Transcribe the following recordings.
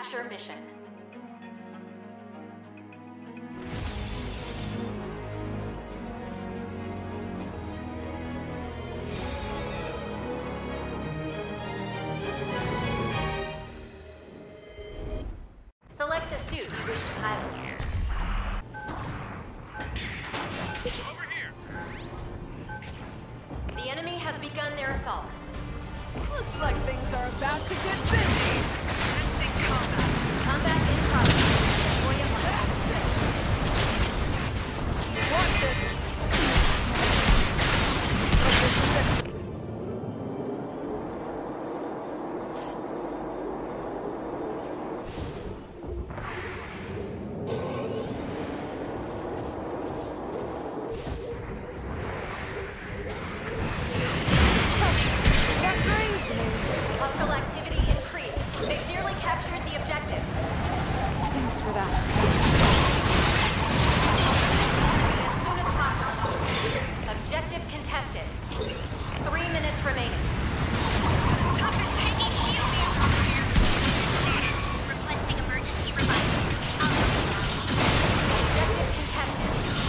capture mission. Select a suit you wish to pilot. Over here. The enemy has begun their assault. Looks like things are about to get busy. Commencing combat. Combat in progress. Deploy at once. Watch it. So this is it. Hostile activity increased. They've nearly captured the objective. Thanks for that. Enemy as soon as possible. Objective contested. 3 minutes remaining. Up and taking shield beams over here. Requesting emergency revival. Objective contested.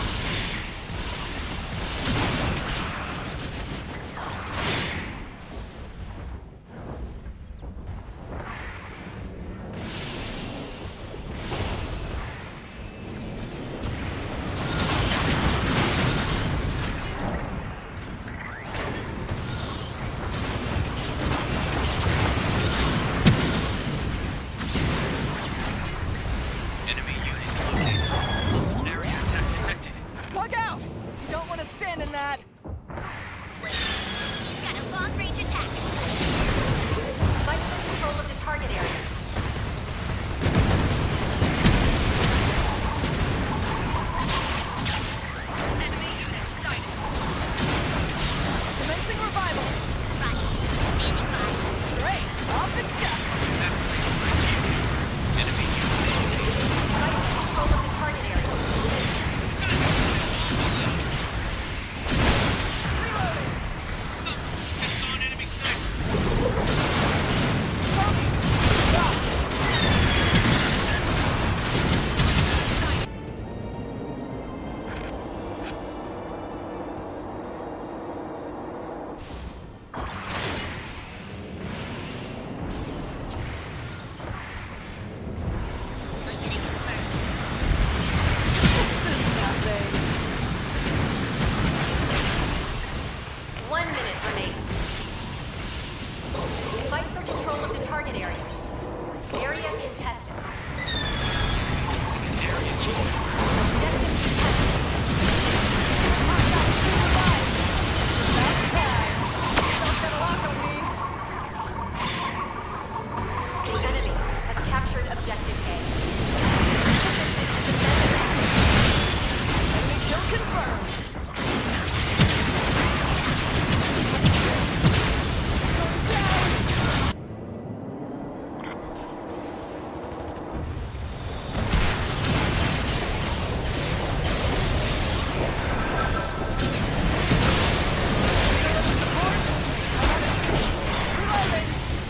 Enemy unit located. Hostile area attack detected. Plug out! You don't want to stand in that. He's got a long-range attack. Fight for control of the target area. Enemy unit sighted. Commencing revival. Roger. Standing by. Great. Off and step. Activating my shield. Enemy unit located. Fight for control of the target area. Reloading. Just saw an enemy sniper. Focus. Stop. Unit confirmed. This is nothing. 1 minute remaining. Fight for control of the target area. Area contested. Using an area shield. Objective contested. About time. Don't get a lock on me. The enemy has captured objective A. Enemy kill confirmed. Going down. Support. Reloading.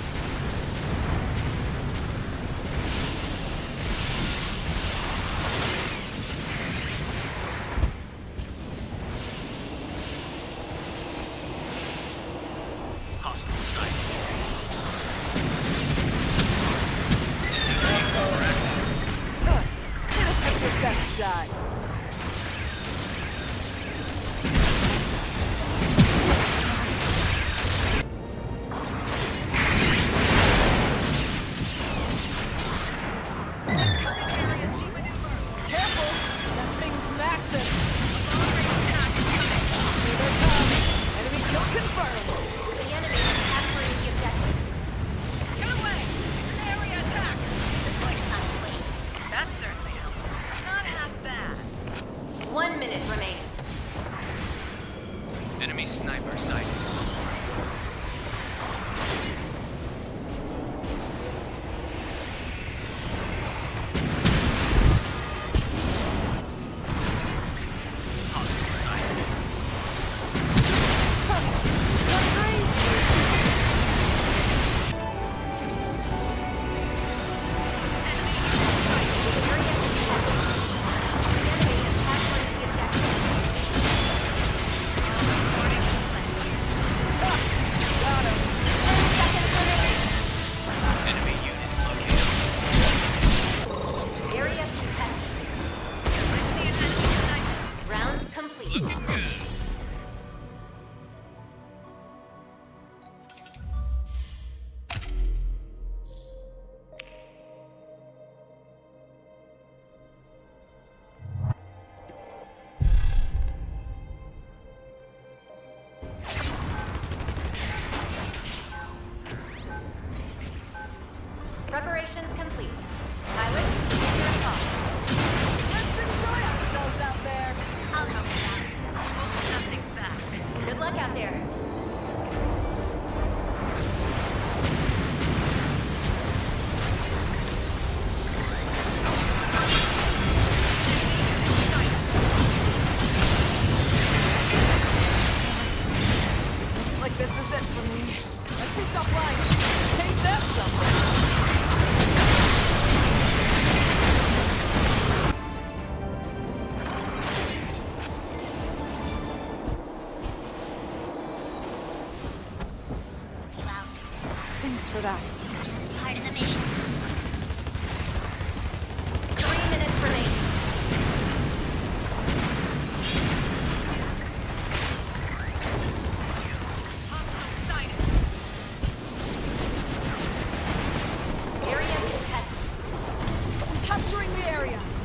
Hostile sighted. Huh. Hit us with your best shot. Careful! That thing's massive! Here they come! Enemy kill confirmed! The enemy is capturing the objective. Get away! It's an area attack. Support is on its way. That certainly helps. Not half bad. 1 minute remaining. Enemy sniper sighted. Hostile sighted. that. Just part of the mission. 3 minutes remaining. Hostile sighted. Area contested. I'm capturing the area.